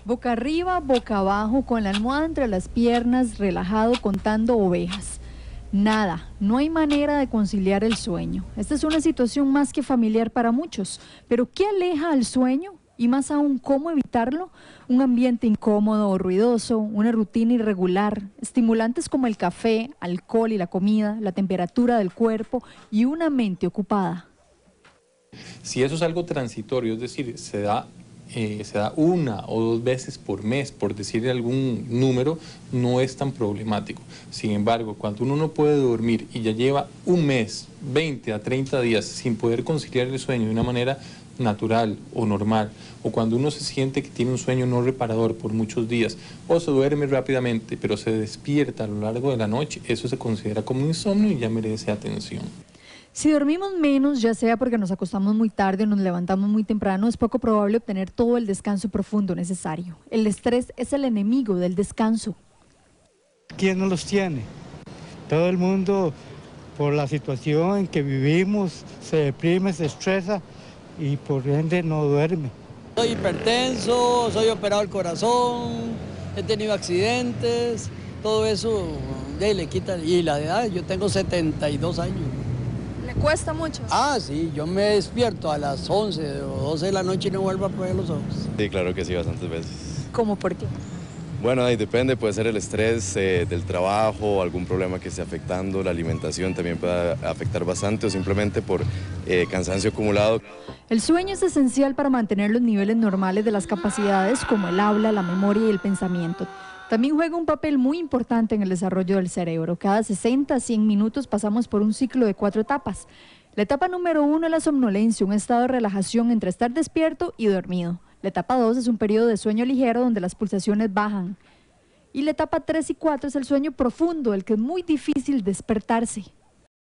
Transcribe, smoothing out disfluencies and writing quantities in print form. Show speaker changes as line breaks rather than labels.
Boca arriba, boca abajo, con la almohada entre las piernas, relajado, contando ovejas. Nada, no hay manera de conciliar el sueño. Esta es una situación más que familiar para muchos. Pero ¿qué aleja al sueño? Y más aún, ¿cómo evitarlo? Un ambiente incómodo o ruidoso, una rutina irregular, estimulantes como el café, alcohol y la comida, la temperatura del cuerpo y una mente ocupada.
Si eso es algo transitorio, es decir, se da una o dos veces por mes, por decir algún número, no es tan problemático. Sin embargo, cuando uno no puede dormir y ya lleva un mes, 20 a 30 días sin poder conciliar el sueño de una manera natural o normal, o cuando uno se siente que tiene un sueño no reparador por muchos días, o se duerme rápidamente, pero se despierta a lo largo de la noche, eso se considera como insomnio y ya merece atención.
Si dormimos menos, ya sea porque nos acostamos muy tarde o nos levantamos muy temprano, es poco probable obtener todo el descanso profundo necesario. El estrés es el enemigo del descanso.
¿Quién no los tiene? Todo el mundo, por la situación en que vivimos, se deprime, se estresa y por ende no duerme.
Soy hipertenso, soy operado del corazón, he tenido accidentes, todo eso le quita. Y la edad, yo tengo 72 años.
¿Le cuesta mucho?
Ah, sí, yo me despierto a las 11 o 12 de la noche y no vuelvo a poner los ojos.
Sí, claro que sí, bastantes veces.
¿Cómo por qué?
Bueno, ahí depende, puede ser el estrés del trabajo, algún problema que esté afectando, la alimentación también puede afectar bastante o simplemente por cansancio acumulado.
El sueño es esencial para mantener los niveles normales de las capacidades como el habla, la memoria y el pensamiento. También juega un papel muy importante en el desarrollo del cerebro. Cada 60 a 100 minutos pasamos por un ciclo de 4 etapas. La etapa número 1 es la somnolencia, un estado de relajación entre estar despierto y dormido. La etapa 2 es un periodo de sueño ligero donde las pulsaciones bajan. Y la etapa 3 y 4 es el sueño profundo, el que es muy difícil despertarse.